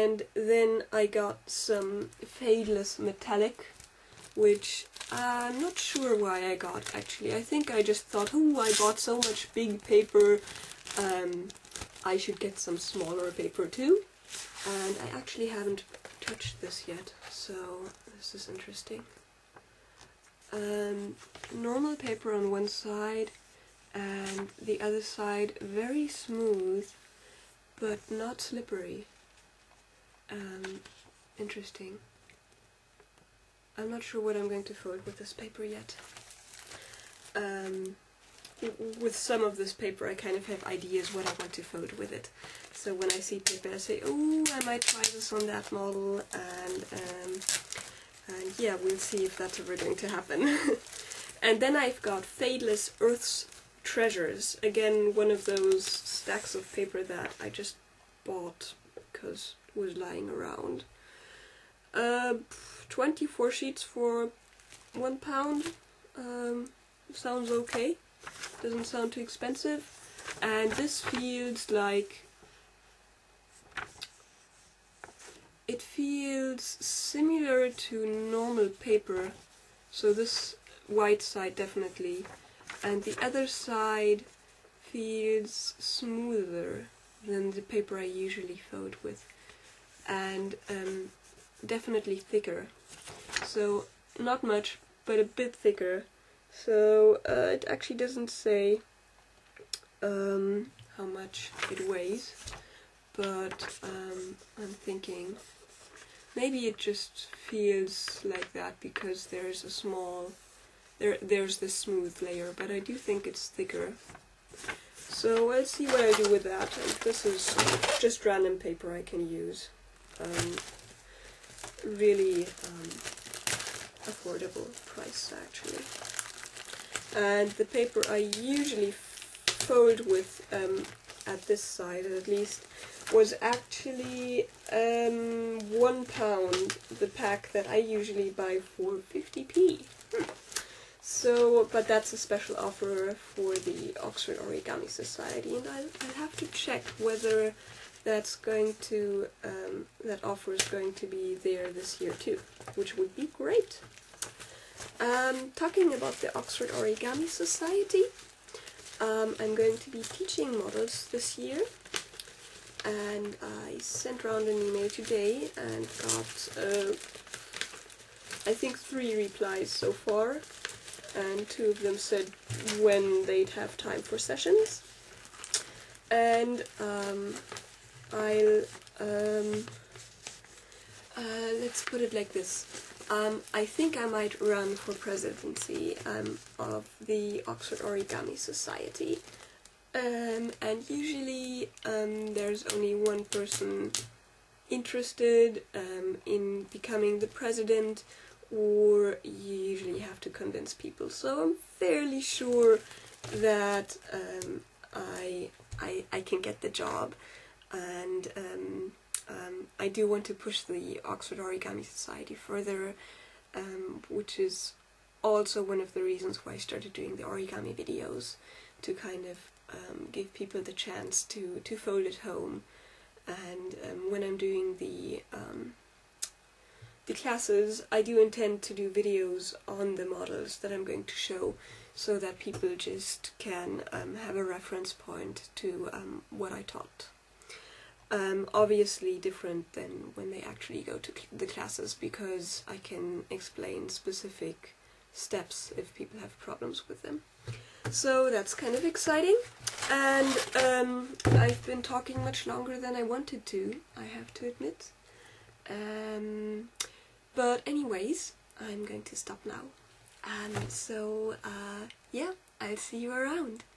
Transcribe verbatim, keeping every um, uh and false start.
And then I got some fadeless metallic, which I'm not sure why I got actually. I think I just thought, oh, I bought so much big paper, um, I should get some smaller paper too. And I actually haven't touched this yet, so this is interesting. Um, normal paper on one side, and the other side very smooth, but not slippery. Um, interesting. I'm not sure what I'm going to fold with this paper yet. Um, with some of this paper I kind of have ideas what I want to fold with it. So when I see paper I say, oh, I might try this on that model, and, um, and yeah, we'll see if that's ever going to happen. And then I've got Fadeless Earth's Treasures. Again, one of those stacks of paper that I just bought because it was lying around. Uh, twenty-four sheets for one pound. Um, sounds okay. Doesn't sound too expensive. And this feels like... it feels similar to normal paper. So this white side definitely. And the other side feels smoother than the paper I usually fold with. And um, definitely thicker. So not much, but a bit thicker. So uh, it actually doesn't say um, how much it weighs, but um, I'm thinking maybe it just feels like that because there's a small, there there's this smooth layer, but I do think it's thicker. So I'll see what I do with that. And this is just random paper I can use. Um, really um, affordable price actually. And the paper I usually fold with um, at this side at least was actually um, one pound, the pack that I usually buy for fifty p. Hmm. So, but that's a special offer for the Oxford Origami Society, and I'll, I'll have to check whether that's going to, um, that offer is going to be there this year too, which would be great. Um, talking about the Oxford Origami Society, um, I'm going to be teaching models this year, and I sent around an email today and got, uh, I think, three replies so far, and two of them said when they'd have time for sessions. And um, I'll, um, uh, let's put it like this. Um, I think I might run for presidency um, of the Oxford Origami Society. Um, and usually um, there's only one person interested um, in becoming the president, or you usually have to convince people. So I'm fairly sure that um, I, I, I can get the job. And um, um, I do want to push the Oxford Origami Society further, um, which is also one of the reasons why I started doing the origami videos, to kind of um, give people the chance to, to fold at home. And um, when I'm doing the, um, the classes, I do intend to do videos on the models that I'm going to show, so that people just can um, have a reference point to um, what I taught. Um, obviously different than when they actually go to cl the classes, because I can explain specific steps if people have problems with them. So that's kind of exciting, and um, I've been talking much longer than I wanted to, I have to admit. Um, but anyways, I'm going to stop now. And so, uh, yeah, I'll see you around.